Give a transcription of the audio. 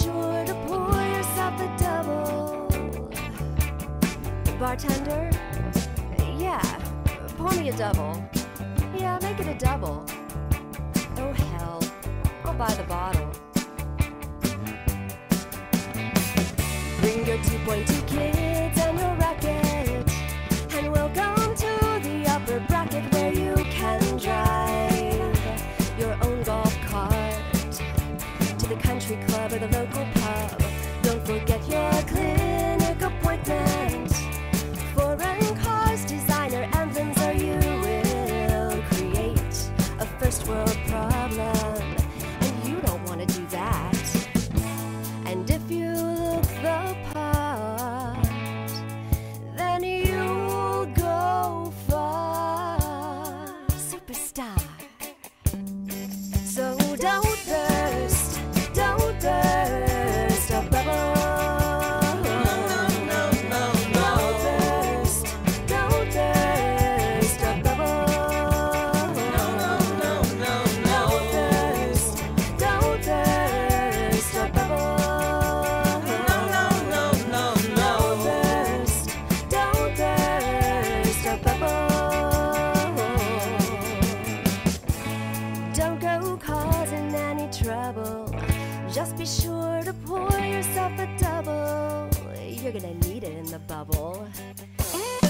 sure to pour yourself a double. Bartender? Yeah, pour me a double. Yeah, make it a double. Oh hell, I'll buy the bottle. Bring your 2.2 kids and your racket, and welcome to the upper bracket where you can drive your own golf cart to the country club or the local pub. Don't forget your clinic appointment. Foreign cars, designer emblems, or you will create a first world problem, and you don't want to do that. And if you look the part, then you'll go far. Superstar. So don't thirst a bubble. Don't go causing any trouble. Just be sure to pour yourself a double. You're gonna need it in the bubble.